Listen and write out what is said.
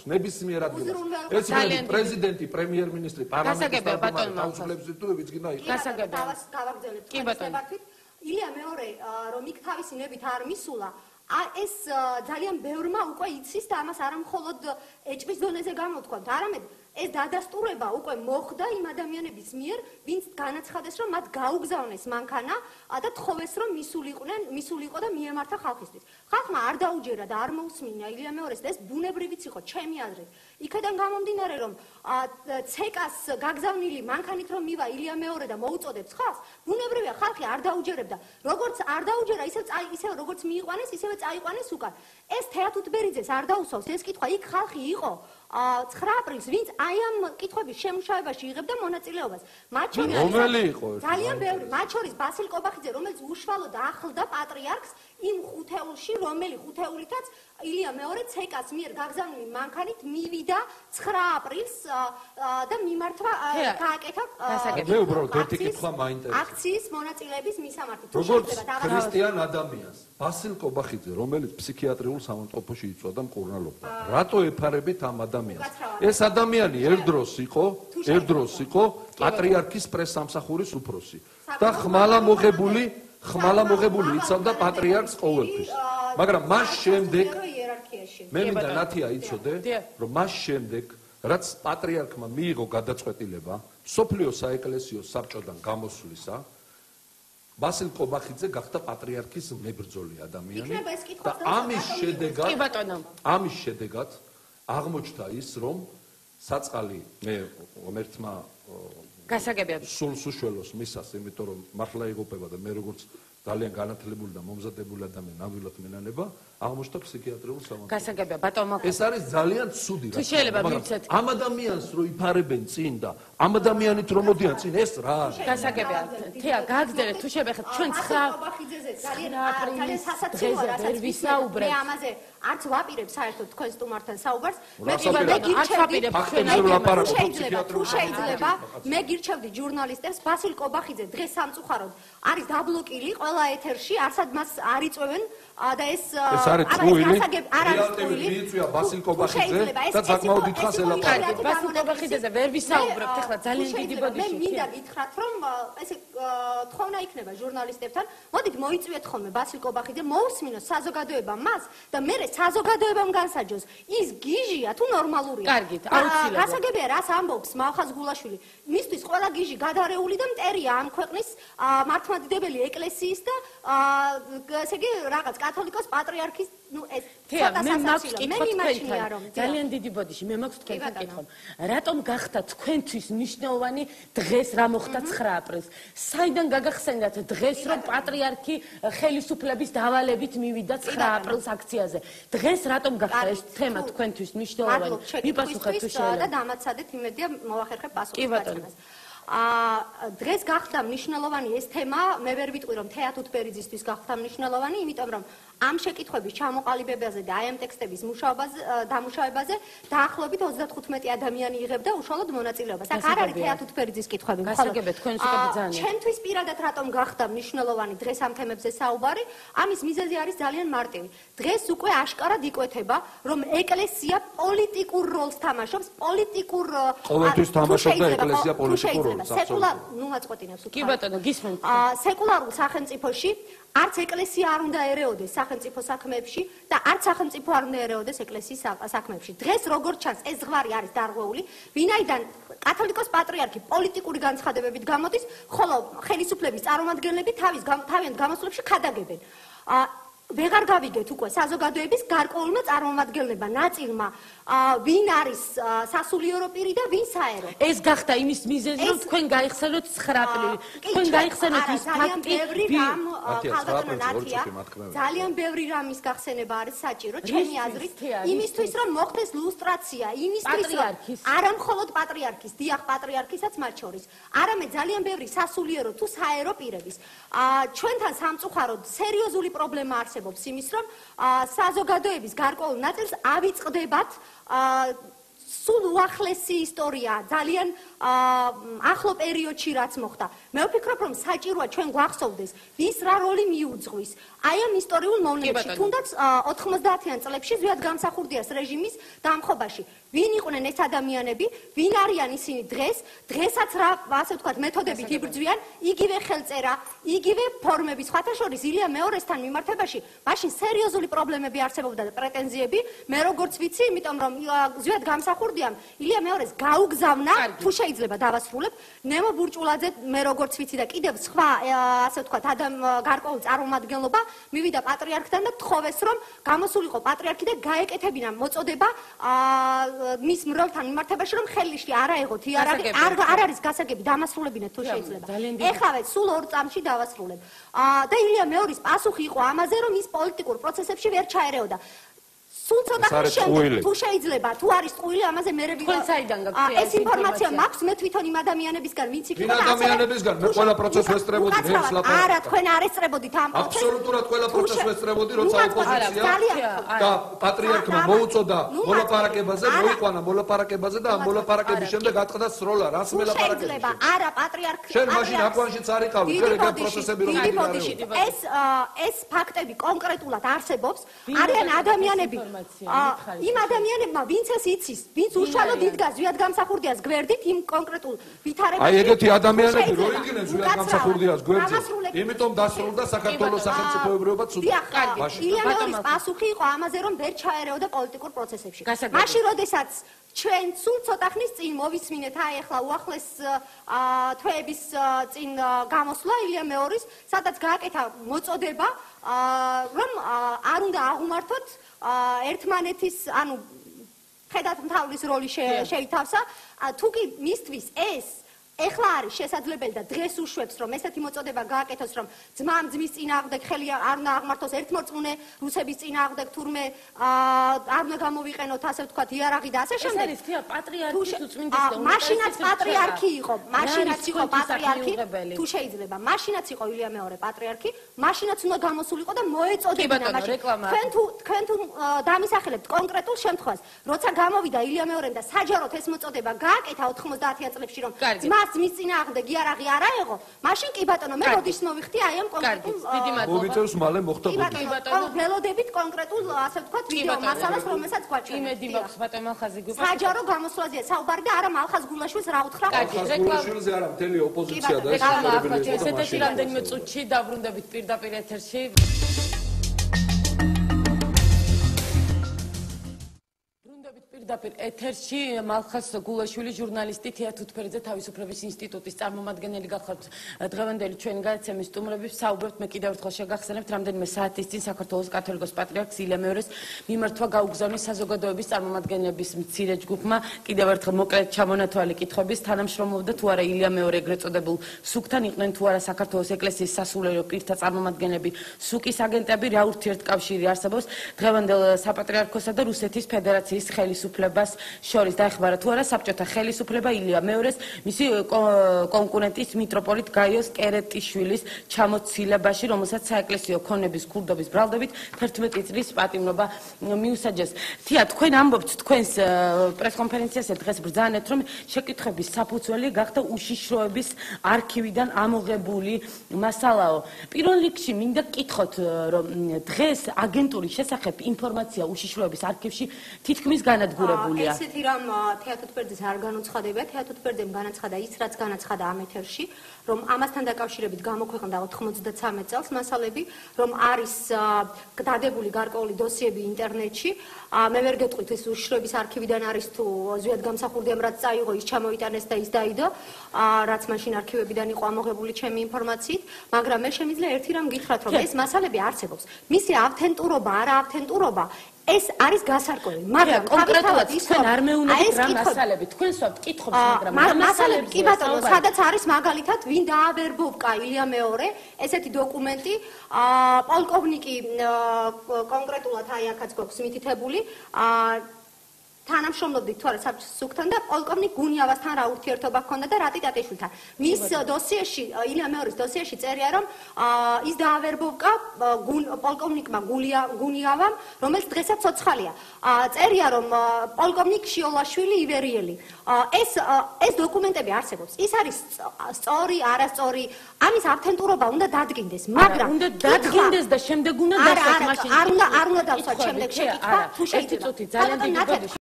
აქვს ნებისმიერ ადგილას. ეს არის პრეზიდენტი, პრემიერ-მინისტრი, პარლამენტის თავმჯდომარე, თავისუფლების ინსტიტუტებიც გინდა იყოს. გავაგრძელებ. კი ბატონო. ილია მეორე რომ იქ თავისი ნებით არ მისულა ეს ძალიან ბევრმა უკვე იცის და ამას არა მხოლოდ ეჭვის დონეზე გამოთქვამთ, არამედ ეს დადასტურება უკვე მოხდა იმ ადამიანების მიერ, ვინც განაცხადეს, რომ მათ გაუგზავნეს მანქანა და თხოვეს, რომ მისულიყო და მიემართა ხალხისთვის. ხალხმა არ დაუჯერა და არ მოусმინა ილია მეორეს და ეს ბუნებრივიც იყო, ჩემი აზრით. იქიდან გამომდინარე, რომ ცეკას გაგზავნილი მანქანით რომ მივა ილია მეორე და მოუწოდებს ხალხს, ბუნებრივია ხალხი არ დაუჯერებდა. როგორც არ დაუჯერა, ისევ როგორც მიიყვანეს, ისევე წაიყვანეს უკან. ეს თეატუთბერიძეს არ დაუსვავს ეს კითხვა, იქ ხალხი იყო 9 აპრილს, ვინც აი ამ კითხვების შემუშავებაში იღებდა მონაწილეობას. მათ შორის რომელი იყო? ძალიან ბევრი, მათ შორის ბასილ კობახიძე, რომელიც უშუალოდ ახლდა პატრიარქს იმ ხუთეულში, რომელი ხუთეულითაც ილია მეორე ცეკას მიერ გაგზავნილი მანქანით მივიდა 9 აპრილს და მიმართვა გააკეთა მე უბრალოდ ერთი კითხვა მაინტერესებს. აქციის მონაწილეების მისამართი. როგორც ქრისტიან ადამიანს, ბასილ კობახიძე, რომელიც ფსიქიატრიულ სამავთყოფოში იწვა და მკურნალობდა, რატო ეფარებით ამ ადამიანს? ეს ადამიანი ერთდროს იყო პატრიარქის პრესსამსახურის უფროსი და ხმალა მოღებული იცავდა პატრიარქს ყოველთვის. მაგრამ მას შემდეგ მე მინდა ნათია იცოდე, რომ მას შემდეგ რაც პატრიარქმა მიიღო გადაწყვეტილება სოფლიო საეკლესიო საბჭოდან გამოსვლისა, ბასილ კობახიძე გახდა პატრიარქის მებრძოლი ადამიანი და ამის შედეგად აღმოჩნდა ის, რომ საწყალი მე ღმერთმა გასაგებია სულს უშველოს მისას, იმიტომ რომ მართლა იღუპება და მე როგორც ძალიან განათლებული და მომზადებული ადამიანი ნამდვილად მენანება აღმოჩნდა ფსიქიატრიულ სამავთყოფოში. გასაგებია ბატონო. ეს არის ძალიან ცუდი რა. თუ შეიძლება მივცეთ. ამ ადამიანს რო იფარებენ წინ და ამ ადამიანით რო მოდიან წინ, ეს რა არის? გასაგებია. თეა გააგრძელეთ თუ შეიძლება ჩვენ 9 ძალიან სასაცილოა რასაც ვისაუბრებ. მე ამაზე არც ვაპირებ საერთოდ თქვენ სტუმართან საუბარს. მე შეიძლება მე გირჩევდი ჟურნალისტებს ბასილ კობახიძე დღეს სამწუხაროდ არის დაბლოკილი ყველა ეთერში, არსად მას არ იწვევენ და ეს არის წვილი. მიიწვია ბასილ კობახიძე და საკმაოდ დიდხანს ელაპარაკებს. ბასილ კობახიძეზე ვერ ვისაუბრებთ, ეხლა ძალიან დიდი ბოდიში. მე მინდა გითხრათ, რომ ესე თხოვნა იქნება ჟურნალისტებთან. მოდით მოიწვიეთ ხოლმე ბასილ კობახიძე, მოусმინოს საზოგადოება მას და მე საზოგადოებამ განსაჯოს. ის გიჟია თუ ნორმალურია? კარგით, აუცილებლად. გასაგებია, რას ამბობს მალხაზ გულაშვილი. მისთვის ყველა გიჟი გადარეული და მტერია ამ ქვეყნის მართლმადიდებელი ეკლესიის და ესე იგი რაღაც კათოლიკოს პატრიარქის ეს ცოტა სასაცილო. მე მიმაჩნია რომ ძალიან დიდი ბოდიში მე მაქვს თქვენთან კითხვა. რატომ გახდა თქვენთვის მნიშვნელოვანი დღეს რა მოხდა 9 აპრილს? საიდან გაგახსენდათ დღეს რომ პატრიარქი ხელისუფლების დავალებით მივიდა 9 აპრილს აქციაზე? დღეს რატომ გახდა ეს თემა თქვენთვის მნიშვნელოვანი? მიპასუხეთ თუ შეიძლება. და დამაცადეთ იმედია მოვახერხებ პასუხს. დღეს გახდა მნიშვნელოვანი ეს თემა, მე ვერ ვიტყვი რომ თეატუთბერიძისთვის გახდა მნიშვნელოვანი, იმიტომ რომ ამ შეკითხვების ჩამოყალიბებაზე და აი ამ ტექსტების დამუშავებაზე დაახლოებით 35 ადამიანი იღებდა უშუალოდ მონაწილეობას. აქ არ არის თეატუთბერიძის კითხვები, ჩემთვის პირადად რატომ გახდა მნიშვნელოვანი დღეს ამ თემებზე საუბარი, ამის მიზეზი არის ძალიან მარტივი. დღეს უკვე აშკარად იკვეთება, რომ ეკლესია პოლიტიკურ როლს თამაშობს, პოლიტიკურ ყოველთვის თამაშობდა ეკლესია პოლიტიკურ როლს. ნუ მაწყვეტინებს უკვე. კი ბატონო, გისმენთ. სეკულარულ სახელმწიფოში არც ეკლესია არ უნდა ერეოდეს სახელმწიფო საქმეებში და არც სახელმწიფო არ უნდა ერეოდეს ეკლესიის საქმეებში. დღეს როგორც ჩანს ეს ზღვარი არის დარღვეული, ვინაიდან კათოლიკოს პატრიარქი პოლიტიკური განცხადებებით გამოდის, ხოლო ხელისუფლების წარმომადგენლები თავიანთ გამოსვლებში ხადაგებენ. ვეღარ გავიგეთ უკვე საზოგადოების გარკვეულმა წარმომადგენლებმა ნაწილმა ვინ არის სასულიერო პირი და ვინ საერო. ეს გახდა იმის მიზეზი, რომ თქვენ გაიხსენოთ 9 აპრილი. თქვენ გაიხსენოთ ის ფაქტი, ძალიან ბევრი რამის გახსენება არის საჭირო, ჩემი აზრით, იმისთვის რომ მოხდეს ლუსტრაცია, იმისთვის რომ არა მხოლოდ პატრიარქის, დიახ პატრიარქისაც მათ შორის, არამედ ძალიან ბევრი სასულიერო თუ საერო პირების. ჩვენთან სამწუხაროდ სერიოზული პრობლემა არსებობს იმის, რომ საზოგადოების გარკვეულ ნაწილს ავიწყდებათ სულ უახლესი ისტორია, ძალიან ახლო პერიოდში რაც მოხდა. მე ვფიქრობ, რომ საჭიროა ჩვენ გვახსოვდეს, ვის რა როლი მიუძღვის. აი ამ ისტორიულ მოვლენებში, თუნდაც 90-იან წლებში ზვიად გამსახურდიას რეჟიმის დამხობაში. ვინ იყვნენ ეს ადამიანები, ვინ არიან ისინი დღესაც რა, ასე ვთქვათ, მეთოდებით იბრძვიან, იგივე ხელწერა, იგივე ფორმები, სხვათა შორის ილია მეორესთან მიმართებაში, მაშინ სერიოზული პრობლემები არსებობდა და პრეტენზიები, მე როგორც ვიცი, იმიტომ რომ ზვიად გამსახურდიამ ილია მეორეს გაუგზავნა, თუ შეიძლება დავასრულებ, ნემო ბურჭულაძე, მე როგორც ვიცი და კიდევ სხვა, ასე ვთქვათ, გარკვეულ წარმომადგენლობა მივიდა პატრიარქთან და თხოვეს, რომ გამოსულიყო პატრიარქი და გაეკეთებინა მოწოდება მის მრევლთან მიმართებაში, რომ ხელში არ აეღოთ იარაღი, არ არის გასაგები, დამასრულებინეთ თუ შეიძლება. ეხავე სულ 2 წამში დავასრულებ. და ილია მეორის პასუხი იყო ამაზე, რომ ის პოლიტიკურ პროცესებში ვერ ჩაერეოდა. სულ ცოტა ხნის შემდეგ თუ შეიძლება, თუ არის ტყუილი, ამაზე მე ეს ინფორმაცია მაქვს მე თვითონ იმ ადამიანებისგან, ვინც იქნება და ადამიანებისგან მე ყველა პროცესს ვესწრებოდი, რელს ლაპარაკობ. არა, თქვენ არ ესწრებოდით ამ პროცესს. აბსოლუტურად ყველა პროცესს ვესწრებოდი, როცა ოპოზიცია და პატრიარქმა მოუწოდა მოლაპარაკებაზე, მოიყვანა მოლაპარაკებაზე და ამ მოლაპარაკების შემდეგ ატყდა სროლა, რას მოლაპარაკებაზე. არა, პატრიარქი. შენ მაშინ აკვანში წარიყავი, შენ ეგ პროცესები რომ ეს ფაქტები კონკრეტულად არსებობს, არიან ადამიანები იმ ადამიანებმა, ვინც ეს იცის, ვინც უშუალოდ იდგა ზვიად გამსახურდიას გვერდით, იმ კონკრეტულ ვითარებაში. აი ეგეთი ადამიანები რო იდგნენ ზვიად გამსახურდიას გვერდით, იმიტომ დასრულდა საქართველოს სახელმწიფოებრიობა ცუდად. ილია მეორის პასუხი იყო ამაზე, რომ ვერ ჩაერეოდა პოლიტიკურ პროცესებში. მაშინ, როდესაც ჩვენ სულ ცოტა ხნის წინ მოვისმინეთ, აი ახლა უახლეს თვეების წინ გამოსვლა ილია მეორის, სადაც გააკეთა მოწოდება, რომ არ უნდა აღუმართოთ ერთმანეთის, ანუ ხედათმთავრის როლი შეითავსა, თუ კი მისთვის ეს ეხლა არის შესაძლებელი და დღეს უშვებს, რომ ესეთი მოწოდება გააკეთოს, რომ ძმამ ძმის წინააღმდეგ ხელი არ უნდა აღმართოს ერთმორწმუნე რუსების წინააღმდეგ, თურმე არ უნდა გამოვიყენოთ, ასე ვთქვათ, იარაღი და ასე შემდეგ. ეს არის პატრიარქის უწმინდესი და მაშინაც პატრიარქი იყო, მაშინაც იყო პატრიარქი, თუ შეიძლება, მაშინაც იყო ილია მეორე პატრიარქი, მაშინაც უნდა გამოსულიყო და მოეწოდებინა მაშინ. თქვენ თუ დამისახელებთ კონკრეტულ შემთხვევას, როცა გამოვიდა ილია მეორემ და საჯაროდ ეს მოწოდება გააკეთა 90-იან წლებში, რომ მის წინააღმდეგ იარაღი არ აეღო, მაშინ კი ბატონო, მე როდის მოვიხდი აი ამ კონკრეტულ მოვიწევს მალე მოხდა ველოდებით კონკრეტულ, ასე ვთქვათ, ვიდეო მასალას, რომელსაც გვაჩვენებთ. იმედი მაქვს ბატონო მალხაზი გუპა. საჯარო გამოსვლაზეა საუბარი და არა მალხაზ გულაშვილს რა უთხრა. გულაშვილზე არა, მთელი ოპოზიცია და ეს ესეთი რამდენიმე წუთში დაბრუნდებით პირდაპირ ეთერში. პირდაპირ ეთერში მალხაზ გულაშვილი ჟურნალისტი თეატრთფერიძე თავისუფლების ინსტიტუტის წარმომადგენელი გახლავთ დღევანდელი ჩვენი გადაცემის სტუმრები საუბრობთ მე კიდევ ერთხელ შეგახსენებთ რამდენიმე საათის წინ საქართველოს კათოლიკოს პატრიარქს ილია მეორეს მიმართვა გაუგზავნეს საზოგადოების წარმომადგენლების მცირე ჯგუფმა კიდევ ერთხელ მოკლედ ჩამონათვალი კითხვების თანამშრომლობდა თუ არა ილია მეორე ეგრეთ წოდებულ სუკთან იყვნენ თუ არა საქართველოს ეკლესიის სასულიერო პირთა წარმომადგენლები სუკის აგენტები რა ურთიერთკავშირი არსებობს დღევანდელ საპატრიარქოსა და რუსეთის ფედერაციის ხელისუფლებას შორის დაეხმარა თუ არა საბჭოთა ხელისუფლება ილია მეორეს მისი კონკურენტის მიტროპოლიტ გაიოს კერეტიშვილის ჩამოცილებაში რომელსაც საეკლესიო ქონების ქურდობის ბრალდებით 11 წლის პატიმრობა მიუსაჯეს. თია თქვენ ამბობთ თქვენს პრესკონფერენციაზე დღეს ბრძანეთ რომ შეკითხების საფუძველი გახდა უშიშროების არქივიდან ამოღებული მასალაო. პირველ რიგში მინდა გკითხოთ რომ დღეს აგენტურის შესახებ ინფორმაცია უშიშროების არქივში თითქმის განადგურებულია. ესეთი რამ თეატრთფერიძეს არ განუცხადება, თეატრთფერიძემ განაცხადა ის, რაც განაცხადა ამ ეთერში, რომ ამასთან დაკავშირებით გამოქვეყნდა 93 წელს მასალები, რომ არის დადებული გარკვეული დოსიები ინტერნეტში. მე ვერ გეტყვით ეს უშიშროების არქივიდან არის თუ ზვიად გამსახურდიამ რაც წაიღო, ის ჩამოიტანეს და ის დაიდო, რაც მაშინ არქივებიდან იყო ამოღებული ჩემი ინფორმაციით, მაგრამ მე შემიძლია ერთი რამ გითხრათ, რომ ეს მასალები არსებობს. მისი ავთენტურობა, არა ავთენტურობა ეს არის გასარკვევი, მაგრამ კონკრეტულად თქვენ არ მეუნებით რა მასალები, თქვენ სვამთ კითხობს, მაგრამ მასალები კი ბატონო, სადაც არის მაგალითად ვინ დააბერბოვკა ილია მეორე, ესეთი დოკუმენტი, პოლკოვნიკი კონკრეტულად აი აქაც გვაქვს მითითებული, თანამშრომლობდით თუ არა საბჭოს სუქთან და პოლკოვნიკ გუნიავასთან რა ურთიერთობა ჰქონდა და რატი ტატიშვილთან. მის დოსიეში, ილია მეორის დოსიეში წერია, რომ ის დაავერბოვკა პოლკოვნიკმა გუნიავამ, რომელიც დღესაც ცოცხალია. წერია, რომ პოლკოვნიკ შიოლაშვილი ივერიელი. ეს დოკუმენტები არსებობს. ის არის სწორი, არასწორი, ამის ავთენტურობა უნდა დადგინდეს, მაგრამ უნდა დადგინდეს და შემდეგ უნდა დასვათ მაშინ. არ უნდა დავსვათ შემდეგ შეკითხვა, თუ შეიძლება. ძალიან დიდი